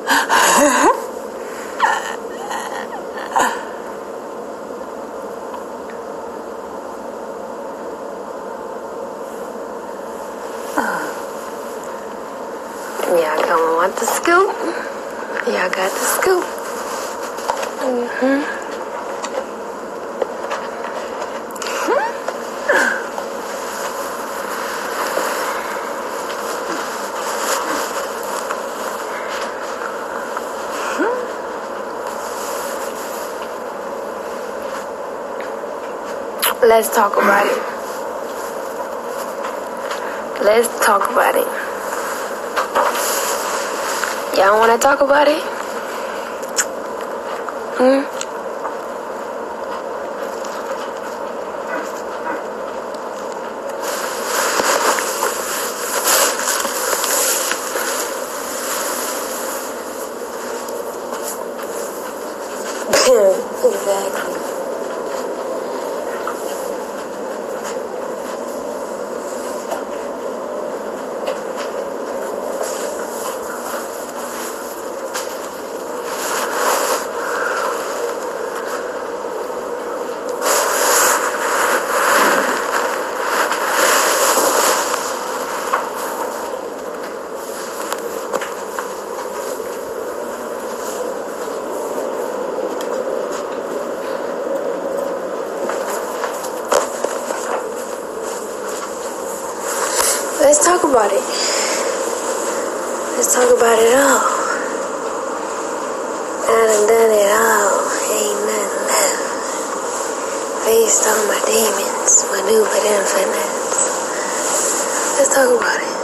Y'all come want the scoop? Y'all got the scoop. Let's talk about it. Let's talk about it. Y'all want to talk about it? Exactly. Let's talk about it. Let's talk about it all. I done done it all. Ain't nothing left. Faced all my demons, maneuvered infinite. Let's talk about it.